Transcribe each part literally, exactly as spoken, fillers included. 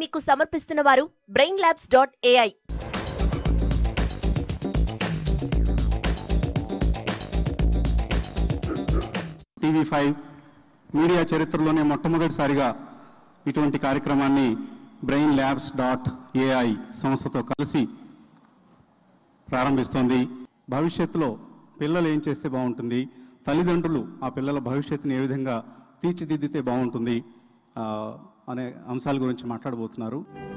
మీకు సమర్పిస్తున్న వారు brain labs dot AI. TV five media చరిత్రలోనే మొట్టమొదటిసారిగా ఇటువంటి కార్యక్రమాన్ని బ్రెయిన్ ల్యాబ్స్ డాట్ ఏఐ సంస్థతో కలిసి ప్రారంభిస్తోంది. భవిష్యత్తులో పిల్లలు ఏం చేస్తే బాగుంటుంది, తల్లిదండ్రులు ఆ పిల్లల భవిష్యత్తుని ఏ విధంగా తీర్చిదిద్దితే బాగుంటుంది అనే అంశాల గురించి మాట్లాడబోతున్నారు.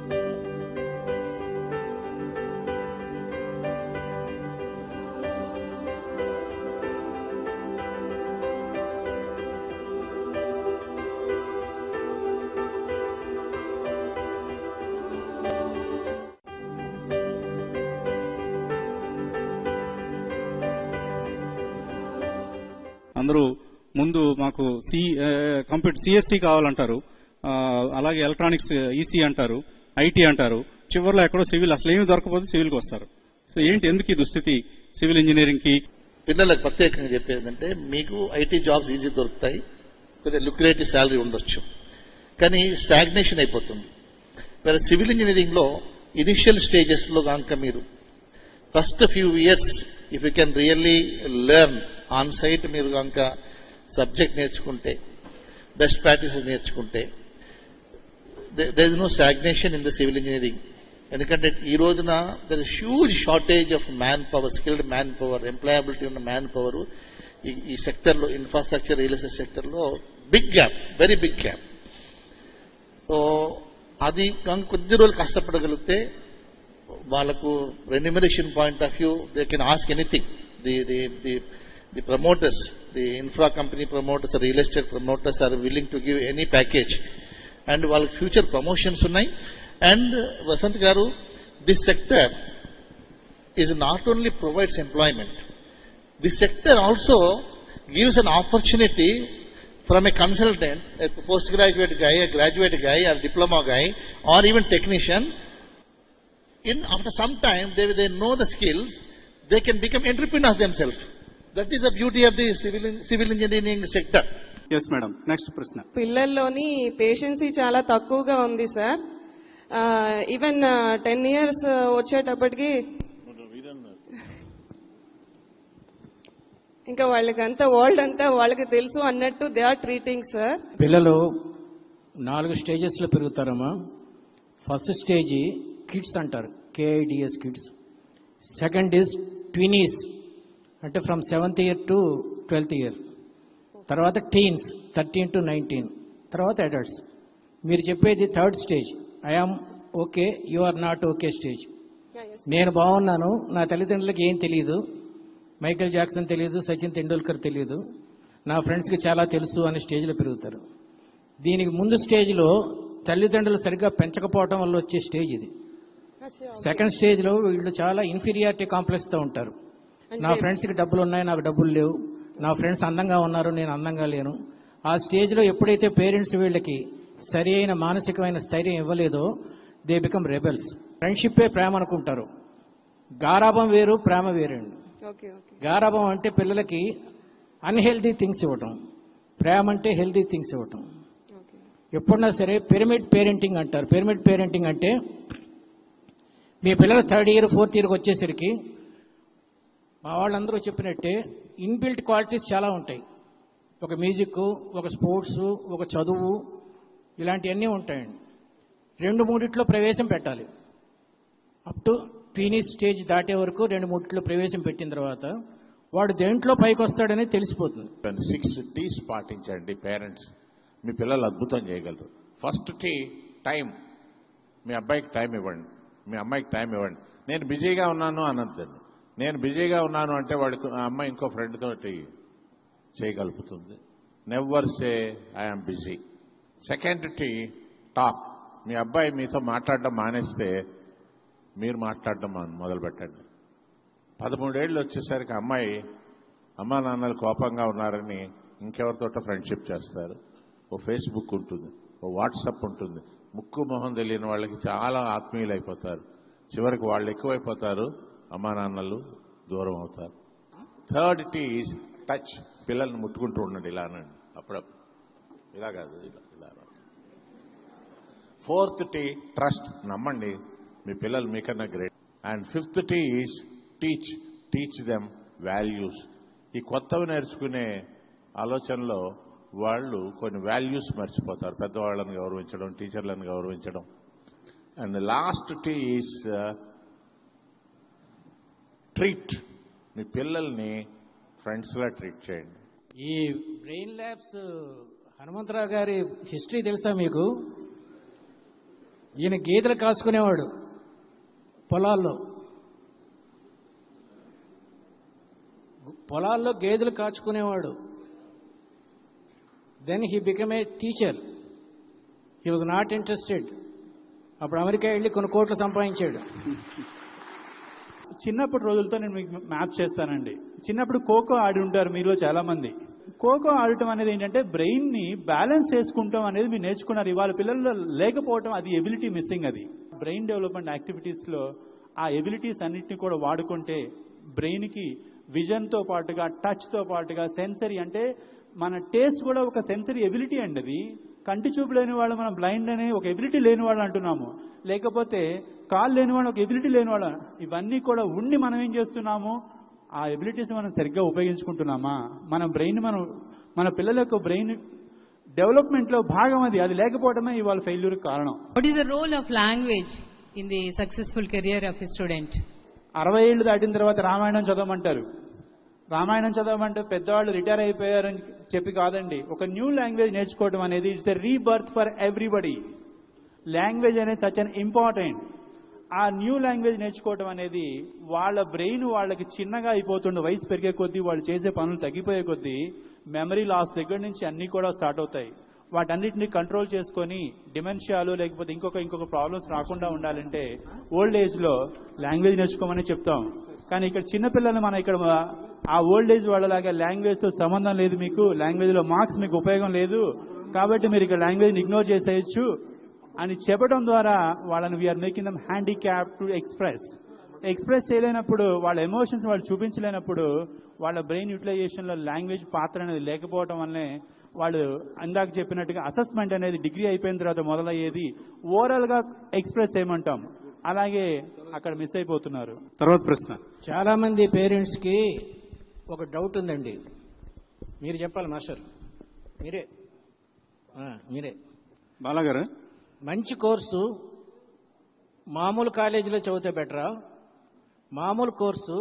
అందరూ ముందు మాకు సి కంప్యూటర్ సిఎస్సి కావాలంటారు, అలాగే ఎలక్ట్రానిక్స్ ఈసీ అంటారు, ఐటీ అంటారు, చివరిలో ఎక్కడో సివిల్ అసలు ఏమి దొరకపోతే సివిల్కి వస్తారు. సో ఏంటి ఎందుకు ఈ దుస్థితి సివిల్ ఇంజనీరింగ్ కి? పిల్లలకు ప్రత్యేకంగా చెప్పేదంటే మీకు ఐటీ జాబ్స్ ఈజీ దొరుకుతాయి, కొద్దిగా లుక్రేటివ్ శాలరీ ఉండొచ్చు, కానీ స్టాగ్నేషన్ అయిపోతుంది. వేరే సివిల్ ఇంజనీరింగ్ లో ఇనిషియల్ స్టేజెస్ లో కనుక మీరు first few years if you can really learn on site, మీరు కనుక సబ్జెక్ట్ నేర్చుకుంటే, బెస్ట్ ప్రాక్టీసెస్ నేర్చుకుంటే, there is no stagnation in the civil engineering. ఎందుకంటే ఈ రోజున there is huge shortage of manpower, skilled manpower, employability ఉన్న manpower ఈ సెక్టర్లో, ఇన్ఫ్రాస్ట్రక్చర్ రియల్ ఎస్టేట్ సెక్టర్లో big gap, very big gap. So అది కొద్ది రోజులు కష్టపడగలిగితే వాళ్ళకు remuneration point of view they can ask anything. The the the the promoters, the infra company promoters, real estate promoters are willing to give any package. And వాళ్ళకి future promotions ఉన్నాయి. And Vasant garu, this sector is not only provides employment, this sector also gives an opportunity from a consultant, a postgraduate guy, a graduate guy, or diploma guy, or even technician. In after some time, they they know the skills, they can become entrepreneurs themselves. That is the beauty of the civil civil engineering sector. Yes, madam. Next ప్రశ్న. పిల్లల్లోని పేషెన్సీ చాలా తక్కువగా ఉంది sir. Even ten years వచ్చేటప్పటికి ఇంకా వాళ్ళకంతా world అంతా వాళ్ళకి తెలుసు అన్నట్టు దే ఆర్ ట్రీటింగ్ సార్. పిల్లలు నాలుగు స్టేజెస్ లో పెరుగుతారమ్మా. ఫస్ట్ స్టేజ్ కిడ్స్ అంటారు, K I D S kids. Second is tweenies, అంటే from seventh year to twelfth year. తర్వాత టీన్స్, థర్టీన్ టు నైన్టీన్. తర్వాత అడల్ట్స్. మీరు చెప్పేది third stage, I am okay you are not okay stage. నేను బాగున్నాను, నా తల్లిదండ్రులకి ఏం తెలియదు, మైకేల్ జాక్సన్ తెలియదు, సచిన్ తెండూల్కర్ తెలియదు, నా ఫ్రెండ్స్కి చాలా తెలుసు అనే స్టేజ్లో పెరుగుతారు. దీనికి ముందు స్టేజ్లో తల్లిదండ్రులు సరిగ్గా పెంచకపోవడం వల్ల వచ్చే స్టేజ్ ఇది. సెకండ్ స్టేజ్లో వీళ్ళు చాలా ఇన్ఫీరియారిటీ కాంప్లెక్స్తో ఉంటారు. నా ఫ్రెండ్స్కి డబ్బులు ఉన్నాయి, నాకు డబ్బులు లేవు, నా ఫ్రెండ్స్ అందంగా ఉన్నారు, నేను అందంగా లేను. ఆ స్టేజ్లో ఎప్పుడైతే పేరెంట్స్ వీళ్ళకి సరి అయిన మానసికమైన స్థైర్యం ఇవ్వలేదో దే బికమ్ రెబెల్స్. ఫ్రెండ్షిప్పే ప్రేమ అనుకుంటారు. గారాబం వేరు, ప్రేమ వేరండి. గారాబం అంటే పిల్లలకి అన్హెల్దీ థింగ్స్ ఇవ్వటం, ప్రేమ అంటే హెల్దీ థింగ్స్ ఇవ్వటం. ఎప్పుడన్నా సరే పిరమిడ్ పేరెంటింగ్ అంటారు. పిరమిడ్ పేరెంటింగ్ అంటే మీ పిల్లలు థర్డ్ ఇయర్ ఫోర్త్ ఇయర్కి వచ్చేసరికి మా వాళ్ళందరూ చెప్పినట్టే ఇన్బిల్ట్ క్వాలిటీస్ చాలా ఉంటాయి. ఒక మ్యూజిక్, ఒక స్పోర్ట్స్, ఒక చదువు, ఇలాంటివన్నీ ఉంటాయండి. రెండు మూడిట్లో ప్రవేశం పెట్టాలి. అప్ టు ట్వీనీస్ స్టేజ్ దాటే వరకు రెండు మూడిట్లో ప్రవేశం పెట్టిన తర్వాత వాడు దేంట్లో పైకి వస్తాడని తెలిసిపోతుంది. సిక్స్ టీస్ పాటించండి పేరెంట్స్, మీ పిల్లలు అద్భుతం చేయగలరు. First tea time. మీ అబ్బాయికి టైం ఇవ్వండి, మీ అమ్మాయికి టైం ఇవ్వండి. నేను బిజీగా ఉన్నాను అనొద్దండి. నేను బిజీగా ఉన్నాను అంటే వాడికి ఆ అమ్మాయి ఇంకో ఫ్రెండ్ తోటి చేయగలుగుతుంది. Never say I'm busy. Second T talk. మీ అబ్బాయి మీతో మాట్లాడడం మానేస్తే మీరు మాట్లాడడం మొదలు పెట్టండి. పదమూడేళ్ళు వచ్చేసరికి అమ్మాయి అమ్మా నాన్నలు కోపంగా ఉన్నారని ఇంకెవరితోటో ఫ్రెండ్షిప్ చేస్తారు. ఓ ఫేస్బుక్ ఉంటుంది, ఓ వాట్సాప్ ఉంటుంది. ముక్కు మొహం తెలియని వాళ్ళకి చాలా ఆత్మీయులు అయిపోతారు. చివరికి వాళ్ళు ఎక్కువైపోతారు, అమ్మా నాన్నలు దూరం అవుతారు. Third T is touch. పిల్లల్ని ముట్టుకుంటూ ఉండండి, ఇలా అనండి అప్పుడప్పుడు, ఇలా కాదు ఇలా ఇలా. ఫోర్త్ టీ ట్రస్ట్, నమ్మండి మీ పిల్లలు మీకన్నా great. And fifth T is teach, teach them values. ఈ కొత్తవి నేర్చుకునే ఆలోచనలో వాళ్ళు కొన్ని వాల్యూస్ మర్చిపోతారు, పెద్దవాళ్ళని గౌరవించడం, టీచర్లను గౌరవించడం. And last T is treat. మీ పిల్లల్ని ఫ్రెండ్స్లా ట్రీట్ చేయండి. ఈ బ్రెయిన్ ల్యాబ్స్ హనుమంతరావు గారి హిస్టరీ తెలుసా మీకు? ఈయన గేదెలు కాసుకునేవాడు పొలాల్లో. పొలాల్లో గేదెలు కాచుకునేవాడు. Then he become a teacher. He was not interested. అప్పుడు అమెరికా వెళ్ళి కొన్ని కోట్లు సంపాదించాడు. చిన్నప్పటి రోజులతో నేను మీకు మ్యాప్ చేస్తానండి. చిన్నప్పుడు ఖోఖో ఆడి ఉంటారు మీలో చాలా మంది. ఖోఖో ఆడటం అనేది ఏంటంటే బ్రెయిన్ ని బ్యాలెన్స్ చేసుకుంటాం అనేది మీరు నేర్చుకున్నారు. ఇవాళ పిల్లల్లో లేకపోవటం, అది ఎబిలిటీ మిస్సింగ్. అది బ్రెయిన్ డెవలప్మెంట్ యాక్టివిటీస్ లో ఆ ఎబిలిటీస్ అన్నిటిని కూడా వాడుకుంటే బ్రెయిన్ కి విజన్ తో పాటుగా, టచ్ తో పాటుగా, సెన్సరీ అంటే మన టేస్ట్ కూడా ఒక సెన్సరీ ఎబిలిటీ అండి. అది కంటి చూపు లేని వాళ్ళు మనం బ్లైండ్ అనే ఒక ఎబిలిటీ లేని వాళ్ళు అంటున్నాము, లేకపోతే కాళ్ళు లేని వాళ్ళు ఒక ఎబిలిటీ లేని వాళ్ళు. ఇవన్నీ కూడా ఉండి మనం ఏం చేస్తున్నాము, ఆ ఎబిలిటీస్ మనం సరిగ్గా ఉపయోగించుకుంటున్నామా? మన బ్రెయిన్ మనం మన పిల్లల యొక్క బ్రెయిన్ డెవలప్మెంట్ లో భాగం అది. అది లేకపోవడమే ఇవాళ ఫెయిల్యూర్ కారణం. What is the role of language in the successful career of a student? అరవై ఏళ్ళు దాటిన తర్వాత రామాయణం చదవమంటారు. రామాయణం చదవమంటే పెద్దవాళ్ళు రిటైర్ అయిపోయారని చెప్పి కాదండి. ఒక న్యూ లాంగ్వేజ్ నేర్చుకోవడం అనేది it's a rebirth for everybody. Language అనేది సచ్ అన్ ఇంపార్టెంట్. ఆ న్యూ లాంగ్వేజ్ నేర్చుకోవడం అనేది వాళ్ళ బ్రెయిన్ వాళ్ళకి చిన్నగా అయిపోతుండే, వయసు పెరిగే కొద్దీ వాళ్ళు చేసే పనులు తగ్గిపోయే కొద్దీ మెమరీ లాస్ దగ్గర నుంచి అన్ని కూడా స్టార్ట్ అవుతాయి. వాటన్నిటిని కంట్రోల్ చేసుకొని డిమెన్షియాలు లేకపోతే ఇంకొక ఇంకొక ప్రాబ్లమ్స్ రాకుండా ఉండాలంటే ఓల్డ్ ఏజ్ లో లాంగ్వేజ్ నేర్చుకోమని చెప్తాం. కానీ ఇక్కడ చిన్నపిల్లలు మనం ఇక్కడ ఆ ఓల్డ్ ఏజ్ వాళ్ళలాగా లాంగ్వేజ్ తో సంబంధం లేదు, మీకు లాంగ్వేజ్ లో మార్క్స్ మీకు ఉపయోగం లేదు కాబట్టి మీరు ఇక్కడ లాంగ్వేజ్ ఇగ్నోర్ చేసేయచ్చు అని చెప్పడం ద్వారా వాళ్ళని we are making them handicap to express. Express చేయలేనప్పుడు, వాళ్ళ ఎమోషన్స్ వాళ్ళు చూపించలేనప్పుడు వాళ్ళ బ్రెయిన్ యూటిలైజేషన్ లో లాంగ్వేజ్ పాత్ర అనేది లేకపోవడం వల్లనే వాళ్ళు ఇందాక చెప్పినట్టుగా అసెస్మెంట్ అనేది డిగ్రీ అయిపోయిన తర్వాత మొదలయ్యేది ఓవరాల్ గా ఎక్స్ప్రెస్ చేయమంటాం, అలాగే అక్కడ మిస్ అయిపోతున్నారు. తర్వాత ప్రశ్న. చాలా మంది పేరెంట్స్ కి ఒక డౌట్ ఉందండి. మీరు చెప్పాలి మాస్టర్. మీరే ఆ, మీరే బాలాగారు, మంచి కోర్సు మామూలు కాలేజీలో చదివితే బెటరా, మామూలు కోర్సు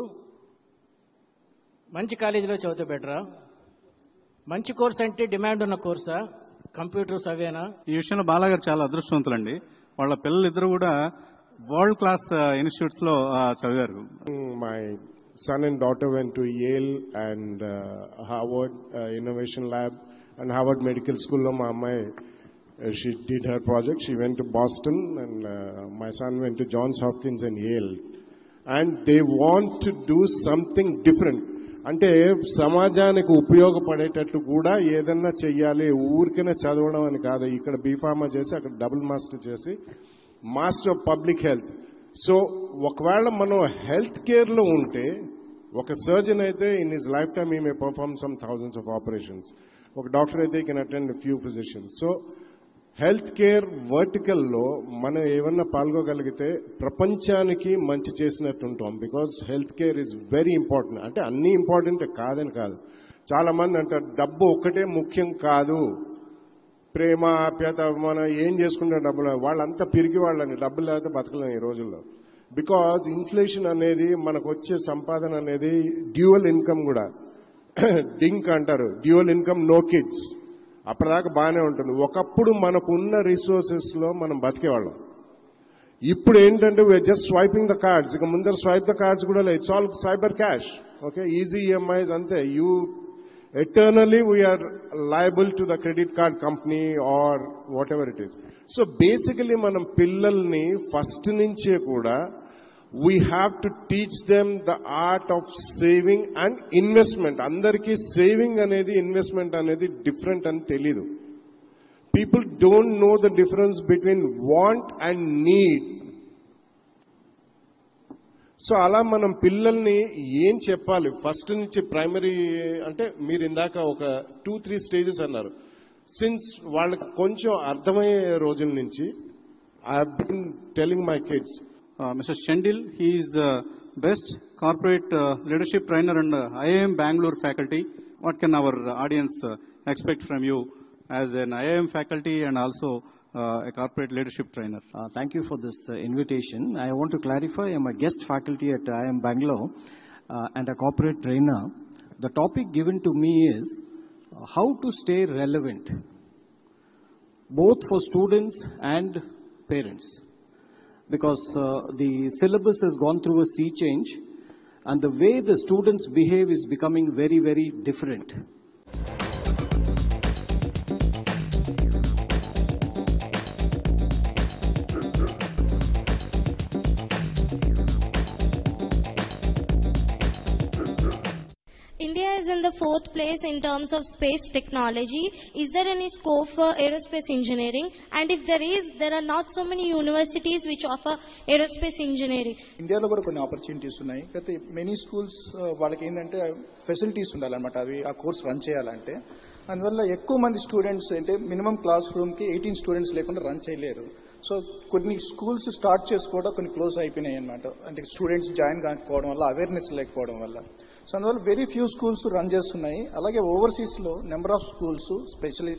మంచి కాలేజీలో చదివితే బెటరా? మంచి కోర్స్ అంటే డిమాండ్ ఉన్న కోర్సా, కంప్యూటర్స్ అవేనా? ఈ విషయంలో బాలాగారు చాలా అదృష్టవంతులండి. వాళ్ళ పిల్లలు ఇద్దరు కూడా వరల్డ్ క్లాస్ ఇన్స్టిట్యూట్స్ లో ఆ, చదివారు. My son and daughter went to Yale and uh, Harvard uh, Innovation Lab and Harvard Medical School. Lo ma ammai uh, she did her project. She went to Boston and uh, my son went to Johns Hopkins and Yale. And they want to do something different. అంటే సమాజానికి ఉపయోగపడేటట్టు కూడా ఏదన్నా చెయ్యాలి, ఊరికనే చదవడం అని కాదు. ఇక్కడ బీఫార్మా చేసి అక్కడ డబుల్ మాస్టర్ చేసి master of public health. So ఒకవేళ మనం హెల్త్ కేర్లో ఉంటే, ఒక సర్జన్ అయితే in his life time he may perform some thousands of operations, ఒక డాక్టర్ అయితే he can attend few physicians. So health care వర్టికల్లో మనం ఏమన్నా పాల్గొగలిగితే ప్రపంచానికి మంచి చేసినట్టు ఉంటాం. Because health care is very important. అంటే అన్ని ఇంపార్టెంట్ కాదని కాదు. చాలా మంది అంటారు డబ్బు ఒక్కటే ముఖ్యం కాదు, ప్రేమ ఆప్యాయత మనం ఏం చేసుకుంటే డబ్బులు, వాళ్ళంతా పిరిగి వాళ్ళని, డబ్బులు లేకపోతే బతకలేం ఈ రోజుల్లో. బికాజ్ ఇన్ఫ్లేషన్ అనేది మనకు వచ్చే సంపాదన అనేది డ్యూయల్ ఇన్కమ్ కూడా, డింక్ అంటారు, డ్యూయల్ ఇన్కమ్ నో కిడ్స్. అప్పటిదాకా బాగానే ఉంటుంది. ఒకప్పుడు మనకున్న రిసోర్సెస్ లో మనం బతికేవాళ్ళం. ఇప్పుడు ఏంటంటే we are just swiping the cards. ఇక ముందర స్వైప్ ద కార్డ్స్ కూడా లేదు. It's all cyber cash. Okay, easy EMIs అంతే. You eternally we are liable to the credit card company or whatever it is. So basically manam pillalni first nunche kuda we have to teach them the art of saving and investment. Andarki saving anedi investment anedi different ani telidu. People don't know the difference between want and need. So అలా మనం పిల్లల్ని ఏం చెప్పాలి first నుంచి primary అంటే మీరు ఇందాక ఒక టూ త్రీ స్టేజెస్ అన్నారు. సిన్స్ వాళ్ళకి కొంచెం అర్థమయ్యే రోజుల నుంచి I've been telling my kids. Uh, Mister Shendil, he is uh, best corporate uh, leadership trainer and uh, I I M Bangalore faculty. What can our audience uh, expect from you as an I I M faculty and also uh, a corporate leadership trainer? Uh, thank you for this uh, invitation. I want to clarify, I'm a guest faculty at I I M Bangalore uh, and a corporate trainer. The topic given to me is uh, how to stay relevant, both for students and parents. Because uh, the syllabus has gone through a sea change and the way the students behave is becoming very, very different. India is in the fourth place in terms of space technology. Is there any scope for aerospace engineering? And if there is, there are not so many universities which offer aerospace engineering. ఇండియాలో కూడా కొన్ని opportunities ఉన్నాయి. అయితే many schools వాళ్ళకి ఏంటంటే facilities ఉండాలన్నమాట, అవి ఆ కోర్స్ రన్ చేయాలంటే. అందువల్ల ఎక్కువ మంది స్టూడెంట్స్ అంటే మినిమం క్లాస్ రూమ్కి ఎయిటీన్ స్టూడెంట్స్ లేకుండా రన్ చేయలేరు. సో కొన్ని స్కూల్స్ స్టార్ట్ చేసుకోవడం కొన్ని క్లోజ్ అయిపోయినాయి అనమాట, అంటే స్టూడెంట్స్ జాయిన్ కాకపోవడం వల్ల, అవేర్నెస్ లేకపోవడం వల్ల. సో అందువల్ల వెరీ ఫ్యూ స్కూల్స్ రన్ చేస్తున్నాయి. అలాగే ఓవర్సీస్లో నెంబర్ ఆఫ్ స్కూల్స్ స్పెషలీ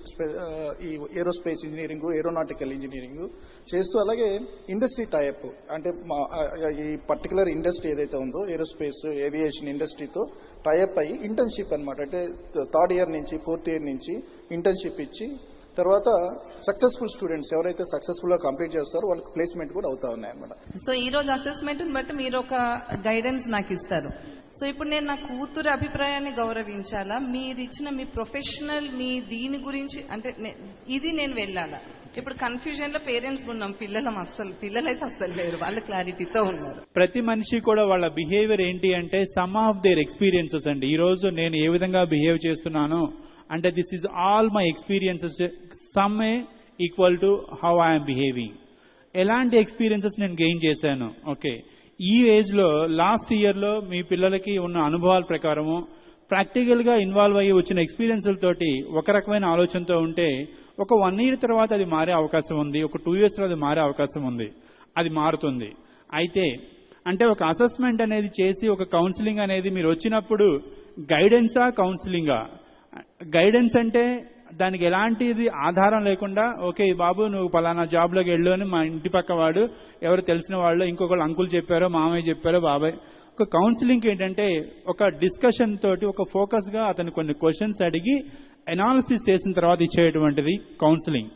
ఈ ఏరోస్పేస్ ఇంజనీరింగ్, ఏరోనాటికల్ ఇంజనీరింగ్ చేస్తూ, అలాగే ఇండస్ట్రీ టైప్ అంటే మా ఈ పర్టికులర్ ఇండస్ట్రీ ఏదైతే ఉందో ఏరోస్పేస్ ఏవియేషన్ ఇండస్ట్రీతో టైప్ అయ్యి ఇంటర్న్షిప్ అనమాట, అంటే థర్డ్ ఇయర్ నుంచి ఫోర్త్ ఇయర్ నుంచి ఇంటర్న్షిప్ ఇచ్చి తర్వాత సక్సెస్ఫుల్ స్టూడెంట్స్ ఎవరైతే సక్సెస్ఫుల్ గా కంప్లీట్ చేస్తారో వాళ్ళకి ప్లేస్మెంట్ కూడా అవుతా ఉన్నాయి అనమాట. సో ఈ రోజు అసెస్మెంట్ బట్టి మీరు ఒక గైడెన్స్ నాకు ఇస్తారు. సో ఇప్పుడు నేను నా కూతురు అభిప్రాయాన్ని గౌరవించాలా, మీరు ఇచ్చిన మీ ప్రొఫెషనల్ మీ దీని గురించి అంటే ఇది నేను వెళ్ళాలా? ఇప్పుడు కన్ఫ్యూజన్ లో పేరెంట్స్ ఉన్నాం, పిల్లలం అస్సలు పిల్లలైతే అస్సలు లేరు, వాళ్ళు క్లారిటీతో ఉన్నారు. ప్రతి మనిషి కూడా వాళ్ళ బిహేవియర్ ఏంటి అంటే సమ్ ఆఫ్ దేర్ ఎక్స్పీరియన్సెస్ అండి. ఈ రోజు నేను ఏ విధంగా బిహేవ్ చేస్తున్నాను అంటే this is all my experiences, sum a equal to how I'm behaving. ఎలాంటి ఎక్స్పీరియన్సెస్ నేను గెయిన్ చేశాను. ఓకే, ఈ ఏజ్ లో లాస్ట్ ఇయర్ లో మీ పిల్లలకి ఉన్న అనుభవాల ప్రకారము ప్రాక్టికల్ గా ఇన్వాల్వ్ అయ్యి వచ్చిన ఎక్స్పీరియన్స్లతోటి ఒక రకమైన ఆలోచనతో ఉంటే ఒక వన్ ఇయర్ తర్వాత అది మారే అవకాశం ఉంది, ఒక టూ ఇయర్స్ తర్వాత అది మారే అవకాశం ఉంది, అది మారుతుంది. అయితే అంటే ఒక అసెస్మెంట్ అనేది చేసి ఒక కౌన్సిలింగ్ అనేది మీరు వచ్చినప్పుడు గైడెన్సా కౌన్సిలింగా? గైడెన్స్ అంటే దానికి ఎలాంటిది ఆధారం లేకుండా ఓకే బాబు నువ్వు పలానా జాబ్లోకి వెళ్ళు అని మా ఇంటి పక్క వాడు ఎవరు తెలిసిన వాళ్ళు ఇంకొకళ్ళు అంకుల్ చెప్పారో మామయ్య చెప్పారో బాబాయ్. ఒక కౌన్సిలింగ్ ఏంటంటే ఒక డిస్కషన్ తోటి ఒక ఫోకస్ గా అతను కొన్ని క్వశ్చన్స్ అడిగి అనాలిసిస్ చేసిన తర్వాత ఇచ్చేటువంటిది కౌన్సిలింగ్.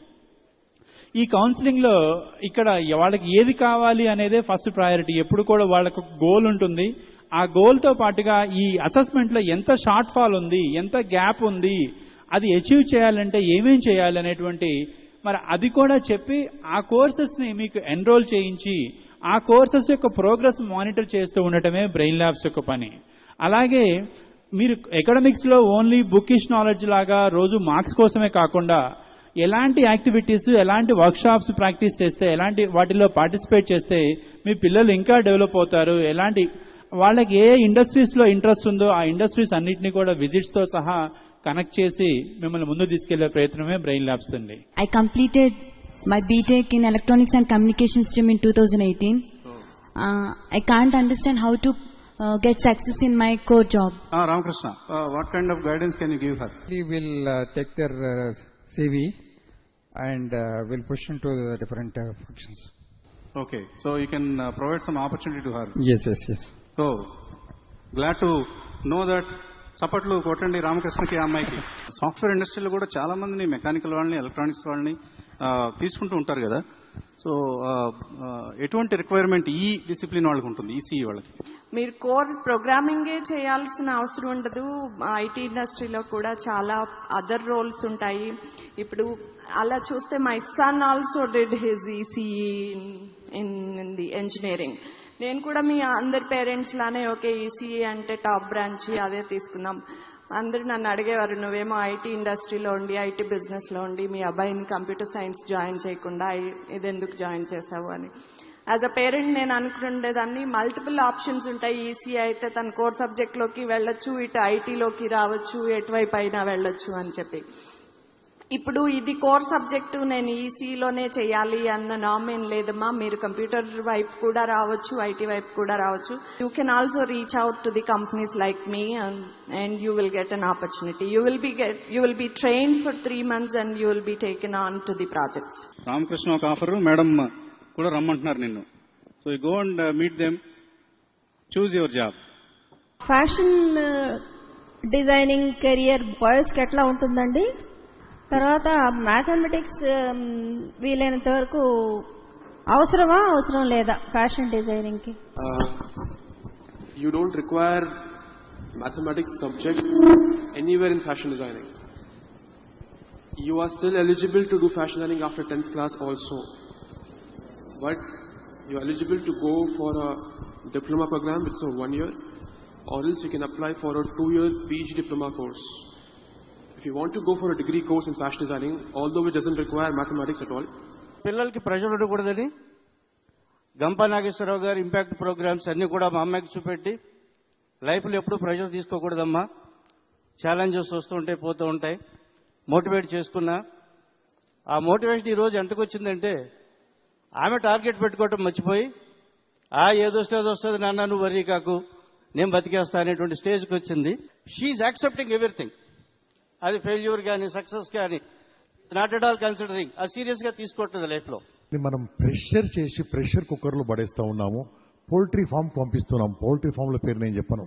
ఈ కౌన్సిలింగ్ లో ఇక్కడ వాళ్ళకి ఏది కావాలి అనేదే ఫస్ట్ ప్రయారిటీ. ఎప్పుడు కూడా వాళ్ళకు గోల్ ఉంటుంది. ఆ గోల్ తో పాటుగా ఈ అసెస్మెంట్ లో ఎంత షార్ట్ ఫాల్ ఉంది, ఎంత గ్యాప్ ఉంది, అది అచీవ్ చేయాలంటే ఏమేం చేయాలి అనేటువంటి మరి అది కూడా చెప్పి ఆ కోర్సెస్ ని మీకు ఎన్రోల్ చేయించి ఆ కోర్సెస్ యొక్క ప్రోగ్రెస్ మానిటర్ చేస్తూ ఉండటమే బ్రెయిన్ ల్యాబ్స్ యొక్క పని. అలాగే మీరు ఎకడమిక్స్ లో ఓన్లీ బుకిష్ నాలెడ్జ్ లాగా రోజు మార్క్స్ కోసమే కాకుండా ఎలాంటి యాక్టివిటీస్, ఎలాంటి వర్క్ షాప్స్ ప్రాక్టీస్ చేస్తే, ఎలాంటి వాటిలో పార్టిసిపేట్ చేస్తే మీ పిల్లలు ఇంకా డెవలప్ అవుతారు, ఎలాంటి వాళ్ళకి ఏ ఇండస్ట్రీస్ లో ఇంట్రెస్ట్ ఉందో ఆ ఇండస్ట్రీస్ అన్నింటినీ కూడా విజిట్స్ తో సహా కనెక్ట్ చేసి మిమ్మల్ని ముందు తీసుకెళ్లే ప్రయత్నమే బ్రెయిన్ ల్యాబ్స్ అండి. I completed my BTech in electronics and communication system in two thousand eighteen. I can't understand how to get success in my core job. Ramakrishna, what kind of guidance can you give her? We will uh, take their uh, C V and uh, we'll push into the different uh, functions. Okay, so you can uh, provide some opportunity to her. Yes, yes, yes. So glad to know that. చప్పట్లు కొట్టండి రామకృష్ణకి, అమ్మాయికి. Software ఇండస్ట్రీలో కూడా చాలా మందిని mechanical వాళ్ళని, electronics వాళ్ళని తీసుకుంటూ ఉంటారు కదా. సో ఎటువంటి రిక్వైర్మెంట్ ఈ డిసిప్లిన్ వాళ్ళకి ఉంటుంది, ఈసీఈ వాళ్ళకి? మీరు కోర్ ప్రోగ్రామింగే చేయాల్సిన అవసరం ఉండదు. ఐటీ ఇండస్ట్రీలో కూడా చాలా అదర్ రోల్స్ ఉంటాయి. ఇప్పుడు అలా చూస్తే my son also did his ECE in in the engineering. నేను కూడా మీ అందరి పేరెంట్స్ లానే ఓకే ఈసీఈ అంటే టాప్ బ్రాంచ్ అదే తీసుకుందాం. అందరూ నన్ను అడిగేవారు, నువ్వేమో ఐటీ ఇండస్ట్రీలో ఉండి ఐటీ బిజినెస్లో ఉండి మీ అబ్బాయిని కంప్యూటర్ సైన్స్ జాయిన్ చేయకుండా ఇది ఎందుకు జాయిన్ చేసావు అని. యాజ్ అ పేరెంట్ నేను అనుకుండేదాన్ని మల్టిపుల్ ఆప్షన్స్ ఉంటాయి. ఈసీఈ అయితే తన కోర్ సబ్జెక్ట్లోకి వెళ్ళొచ్చు, ఇటు ఐటీలోకి రావచ్చు, ఎటువైపు అయినా వెళ్ళొచ్చు అని చెప్పి. ఇప్పుడు ఇది కోర్ సబ్జెక్టు నేను ఈసీలోనే చేయాలి అన్న నామ్ ఏం లేదమ్మా. మీరు కంప్యూటర్ వైపు కూడా రావచ్చు, ఐటీ వైపు కూడా రావచ్చు. You can also reach out to the companies like me and you will get an opportunity. You will be get you will be train for three months and you will be taken on to the projects. Ramakrishna ఒక offer, madam కూడా రమ్మంటున్నారు నిన్ను. So you go and meet them, choose your job. Fashion designing career బాయ్స్కి ఎట్లా ఉంటుందండి? తర్వాత mathematics వీలైనంత వరకు అవసరమా అవసరం లేదా ఫ్యాషన్ డిజైనింగ్ కి? You don't require mathematics subject anywhere in fashion designing. You are still eligible to do fashion designing after tenth class also, but you are eligible to go for a diploma program which is a one year, or else you can apply for a two year P G diploma course. If you want to go for a degree course in fashion designing, although it doesn't require mathematics at all. పిల్లలకి pressure ఉండకూడదని గంపా నాగేశ్వరరావు గారి impact programmes అన్ని కూడా మా అమ్మాయికి చూపెట్టి లైఫ్లో ఎప్పుడు ప్రెషర్ తీసుకోకూడదమ్మా, ఛాలెంజెస్ వస్తూ ఉంటాయి పోతూ ఉంటాయి, మోటివేట్ చేసుకున్నా. ఆ మోటివేషన్ ఈరోజు ఎంతకు వచ్చిందంటే ఆమె టార్గెట్ పెట్టుకోవటం మర్చిపోయి ఆ ఏదొస్తే అది వస్తుంది నాన్న నువ్వు వర్రీ కాకు నేను బతికేస్తా అనేటువంటి స్టేజ్కి వచ్చింది. She's accepting everything. అది ఫెయిల్యూర్ కానీ సక్సెస్ కానీ నాట్ ఎట్ ఆల్ కన్సిడరింగ్, అది సీరియస్ గా తీసుకోవట్లేదు లైఫ్ లో. మనం ప్రెషర్ చేసి ప్రెషర్ కుక్కర్ లో పడేస్తా ఉన్నాము, పౌల్ట్రీ ఫామ్ పంపిస్తున్నాం. పౌల్ట్రీ ఫామ్ లో పేరు నేను చెప్పను.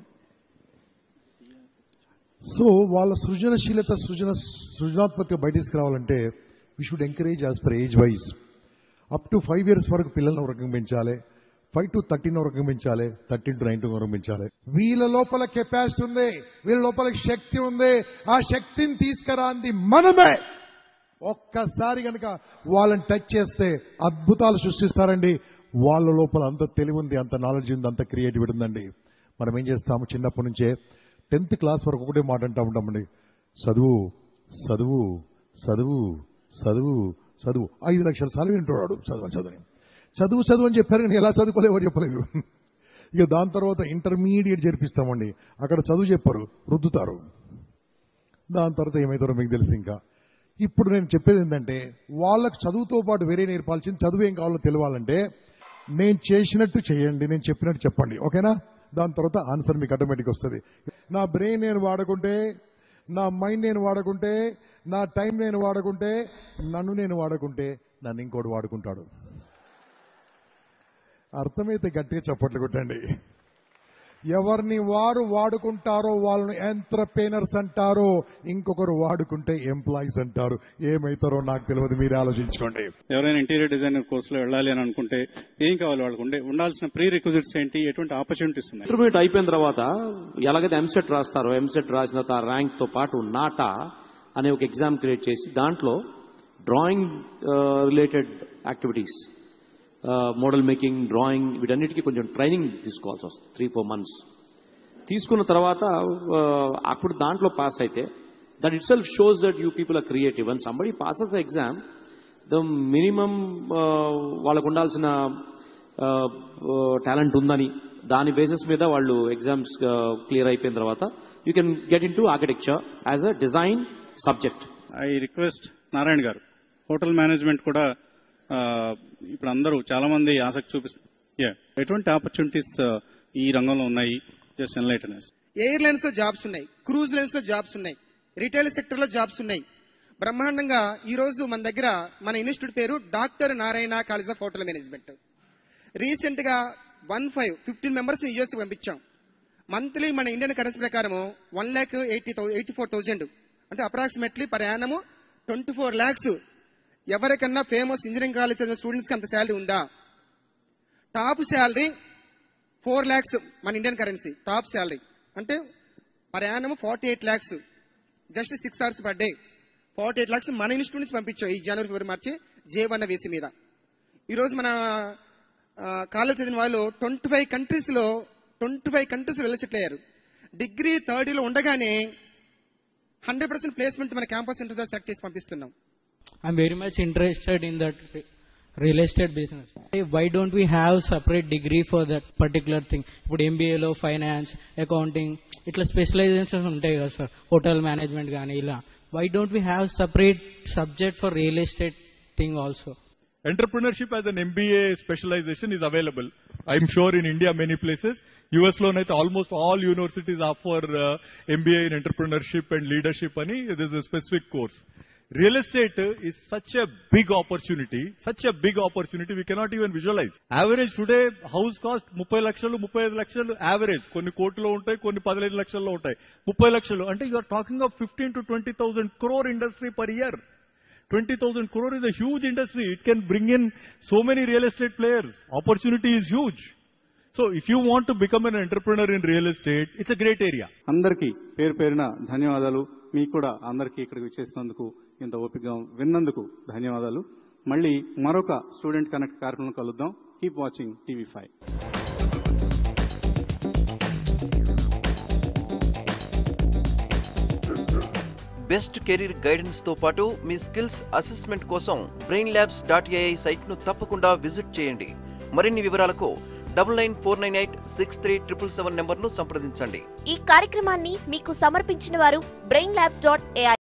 సో వాళ్ళ సృజనశీలత సృజన సృజనాత్మక బయట తీసుకురావాలంటే we should encourage as per age wise. Up to five years వరకు పిల్లలను ఒక రకంగా పెంచాలి, ఫైవ్ టు థర్టీన్ వరకు పెంచాలి, థర్టీన్ టు నైన్టీన్ వరకు పెంచాలి. వీళ్ళ లోపల కెపాసిటీ ఉంది, వీళ్ళ లోపల శక్తి ఉంది. ఆ శక్తిని తీసుకురాంది మనమే. ఒక్కసారి కనుక వాళ్ళని టచ్ చేస్తే అద్భుతాలు సృష్టిస్తారండి. వాళ్ళ లోపల అంత తెలివి ఉంది, అంత నాలెడ్జ్ ఉంది, అంత క్రియేటివిటీ ఉందండి. మనం ఏం చేస్తాము, చిన్నప్పటి నుంచే టెన్త్ క్లాస్ వరకు ఒకటే మాట అంటా ఉంటామండి, చదువు చదువు చదువు చదువు చదువు. ఐదు లక్షల సార్లు వింటున్నాడు చదువు చదువుని చదువు చదువు అని చెప్పారు, కానీ ఎలా చదువుకోలేవో చెప్పలేదు. ఇక దాని తర్వాత ఇంటర్మీడియట్ జరిపిస్తామండి, అక్కడ చదువు చెప్పారు, రుద్దుతారు. దాని తర్వాత ఏమవుతారో మీకు తెలుసు. ఇంకా ఇప్పుడు నేను చెప్పేది ఏంటంటే వాళ్ళకు చదువుతో పాటు వేరే నేర్పాల్సింది, చదువు ఏం కావాలో తెలియాలంటే నేను చేసినట్టు చేయండి, నేను చెప్పినట్టు చెప్పండి, ఓకేనా? దాని తర్వాత ఆన్సర్ మీకు ఆటోమేటిక్ వస్తుంది. నా బ్రెయిన్ నేను వాడుకుంటే, నా మైండ్ నేను వాడుకుంటే, నా టైం నేను వాడుకుంటే, నన్ను నేను వాడుకుంటే నన్ను ఇంకోటి వాడుకుంటాడు. అర్థమైతే గట్టిగా చప్పట్లు కొట్టండి. ఎవరిని వారు వాడుకుంటారో వాళ్ళని ఎంటర్‌ప్రెన్యూర్స్ అంటారు, ఇంకొకరు వాడుకుంటే ఎంప్లాయీస్ అంటారు. ఏమైతారో నాకు తెలియదు, మీరే ఆలోచించుకోండి. ఎవరైనా ఇంటీరియర్ డిజైనర్ కోర్సులో వెళ్ళాలి అని అనుకుంటే ఏం కావాలి వాళ్ళకు? ఉండే ఉండాల్సిన ప్రీ రిక్విజిట్స్ ఏంటి, ఎటువంటి ఆపర్చునిటీస్ ఉన్నాయి? ఇంటర్మీడియట్ అయిపోయిన తర్వాత ఎలాగైతే ఎంసెట్ రాస్తారో, ఎంసెట్ రాసిన తర్వాత ర్యాంక్ తో పాటు నాటా అనే ఒక ఎగ్జామ్ క్రియేట్ చేసి దాంట్లో drawing related activities, model making, drawing, వీటన్నిటికీ కొంచెం ట్రైనింగ్ తీసుకోవాల్సి వస్తుంది. త్రీ ఫోర్ మంత్స్ తీసుకున్న తర్వాత అప్పుడు దాంట్లో పాస్ అయితే that itself shows that you people are creative. And somebody passes exam, the minimum వాళ్ళకు ఉండాల్సిన టాలెంట్ ఉందని దాని బేసిస్ మీద వాళ్ళు ఎగ్జామ్స్ క్లియర్ అయిపోయిన తర్వాత you can get into architecture as a design subject. I request Narayana garu, hotel management కూడా ఇప్పుడు అందరూ చాలా మంది ఆసక్తి చూపిస్తారు. ఎటువంటి ఆపర్చునిటీస్ ఈ రంగంలో ఉన్నాయి? Just enlighten us. ఎయిర్లైన్స్ లో జాబ్స్ ఉన్నాయి, క్రూజ్ లైన్స్ లో జాబ్స్ ఉన్నాయి, రిటైల్ సెక్టర్ లో జాబ్స్ ఉన్నాయి. బ్రహ్మాండంగా ఈ రోజు మన దగ్గర మన ఇన్స్టిట్యూట్ పేరు doctor Narayana college of hotel management. Recent గా one five fifteen members US పంపించాం. మంత్లీ మన ఇండియన్ కరెన్సీ ప్రకారం one lakh eighty eighty four thousand అంటే approximately per annum twenty four lakhs. ఎవరికన్నా ఫేమస్ ఇంజనీరింగ్ కాలేజ్ చదివిన స్టూడెంట్స్ కి అంత శాలరీ ఉందా? టాప్ శాలరీ ఫోర్ ల్యాక్స్ మన ఇండియన్ కరెన్సీ టాప్ శాలరీ అంటే per annum forty eight lakhs. Just six hours per day forty eight lakhs మన institute నుంచి పంపించాం ఈ జనవరి ఫిబ్రవరి మార్చి జే వన్ వేసి మీద. ఈరోజు మన కాలేజ్ చదివిన వాళ్ళు ట్వంటీ ఫైవ్ కంట్రీస్ లో ట్వంటీ ఫైవ్ కంట్రీస్ వెళ్ళి సెటిల్ అయ్యారు. డిగ్రీ థర్డ్ ఇయర్ లో ఉండగానే హండ్రెడ్ పర్సెంట్ ప్లేస్మెంట్ మన క్యాంపస్ సెంటర్ ద్వారా సెలెక్ట్ చేసి పంపిస్తున్నాం. I'm very much interested in that real estate business. Why don't we have separate degree for that particular thing? ఇప్పుడు ఎంబీఏలో ఫైనాన్స్, అకౌంటింగ్ ఇట్లా స్పెషలైజేషన్స్ ఉంటాయి కదా సార్, హోటల్ మేనేజ్మెంట్ కానీ ఇలా why don't we have separate subject for real estate thing also? Entrepreneurship as an M B A specialization is available. I'm sure in India many places. U S లో అయితే almost all universities offer uh, M B A in entrepreneurship and leadership అని it is a specific course. Real estate is such a big opportunity, such a big opportunity we cannot even visualize. Average today house cost ముప్పై లక్షలు ముప్పై ఐదు లక్షలు average. కొన్ని కోటిలో ఉంటాయి, కొన్ని పదిహేను లక్షల్లో ఉంటాయి. ముప్పై లక్షలు అంటే you are talking of fifteen to twenty thousand crore industry per year. twenty thousand crore is a huge industry. It can bring in so many real estate players. Opportunity is huge. So if you want to become an entrepreneur in real estate, it's a great area. అందరికీ పేరు పేరున ధన్యవాదాలు. మీకు కూడా అందరికీ ఇక్కడికి వచ్చేసినందుకు, ఇంత ఓపికగా విన్నందుకు ధన్యవాదాలు. మళ్ళీ మరొక స్టూడెంట్ కనెక్ట్ కార్యక్రమం కలుద్దాం. Keep watching TV five. Best career guidance తో పాటు మీ స్కిల్స్ అసెస్మెంట్ కోసం brain labs dot AI site ను తప్పకుండా విజిట్ చేయండి. మరిన్ని వివరాలకు double nine four nine eight six three triple seven number ను సంప్రదించండి. ఈ కార్యక్రమాన్ని మీకు సమర్పించిన వారు బ్రెయిన్ ల్యాబ్స్ డాట్ ఏఐ.